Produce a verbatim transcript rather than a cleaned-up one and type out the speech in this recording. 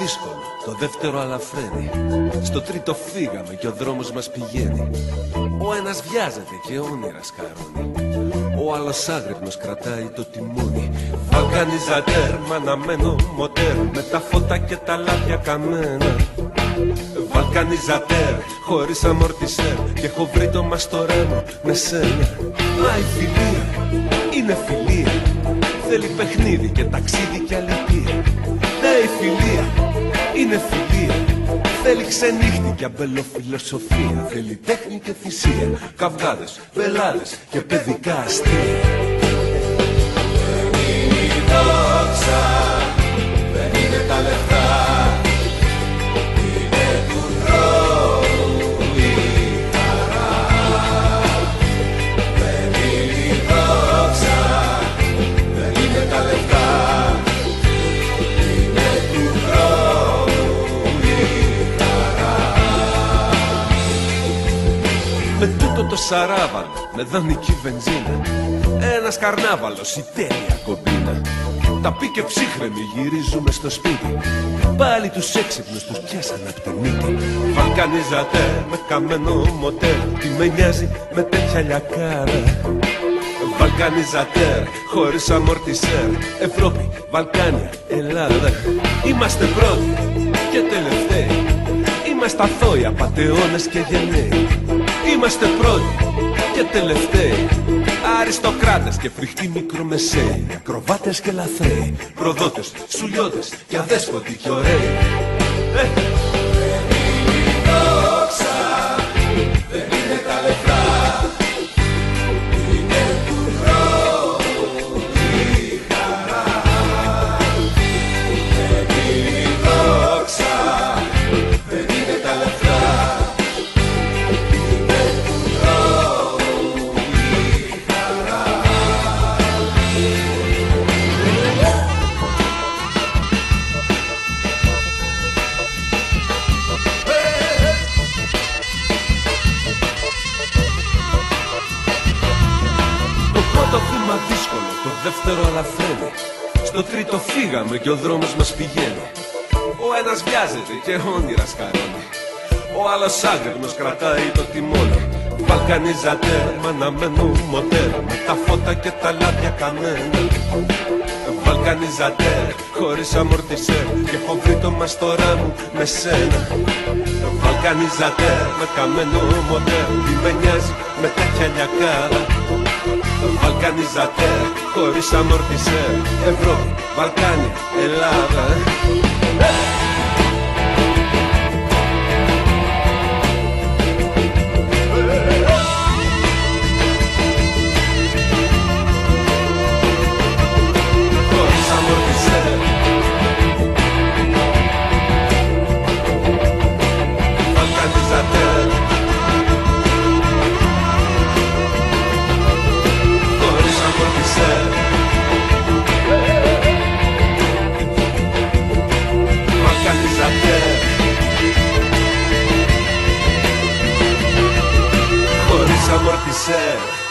δύσκολο, το δεύτερο αλαφραίνει. Στο τρίτο φύγαμε και ο δρόμος μας πηγαίνει. Ο ένας βιάζεται και όνειρα σκαρώνει. Ο άλλος άγρυπνος κρατάει το τιμόνι. Βαλκανιζατέρ, μ' αναμένο μοτέρ, με τα φώτα και τα λάδια καμένα. Βαλκανιζατέρ, χωρίς αμορτισέρ, και έχω βρει το μαστορέ μου με σένα. Μα η φιλία είναι φιλία, θέλει παιχνίδι και ταξίδι και αλήθεια. Ναι, η φιλία είναι φιλία, θέλει ξενύχτη και αμπελοφιλοσοφία. Θέλει τέχνη και θυσία, καυγάδες, πελάδες και παιδικά αστεία. Δεν είναι η δόξα, δεν είναι τα λεφτά, είναι του δρόμου η χαρά. Δεν είναι η δόξα, δεν είναι τα λεφτά, είναι του δρόμου η χαρά. Με τούτο το σαράβαλο, με δανεική βενζίνα, ένας καρνάβαλος, η τέλεια κομπίνα. Τα πει και ψύχρεμοι γυρίζουμε στο σπίτι, πάλι τους έξυπνους τους πιάσανε απ' τη μύτη. Βαλκανιζατέρ, με καμένο μοτέρ, τι με νοιάζει με τέτοια λιακάρα. Βαλκανιζατέρ, χωρίς αμορτισέρ, Ευρώπη, Βαλκάνια, Ελλάδα. Είμαστε πρώτοι και τελευταίοι, είμαστε αθώοι, απατεώνες και γενναίοι. Είμαστε πρώτοι και τελευταίοι, αριστοκράτες και φρικτοί μικρομεσαίοι, ακροβάτες και λαθρέοι, προδότες, σουλιώτες και αδέσποτοι και ωραίοι. Ε. Δεν είναι η δόξα, δεν είναι τα λεφτά, είναι του δρόμου η χαρά. Δεν είναι η δόξα, δεν είναι τα λεφτά, είναι του δρόμου η χαρά. Το πρώτο βήμα δύσκολο, το δεύτερο αλαφραίνει. Στο τρίτο φύγαμε και ο δρόμος μας πηγαίνει. Ο ένας βιάζεται και όνειρα σκαρώνει. Ο άλλος άγρυπνος κρατάει το τιμόνι. Βαλκανιζατέρ, μ' αναμένο μοτέρ, με τα φώτα και τα λάδια καμένα. Βαλκανιζατέρ, χωρίς αμορτισέρ, και έχω βρει το μαστορά μου με σένα. Βαλκανιζατέρ, με καμένο μοτέρ, τι με νοιάζει με τέτοια λιακάρα. Βαλκανιζατέρ, χωρίς αμορτισέρ, Ευρώπη, Βαλκάνια, Ελλάδα. Χωρίς αμορτισέρ, Βαλκανιζατέρ, χωρίς αμορτισέρ, Βαλκανιζατέρ, χωρίς αμορτισέρ.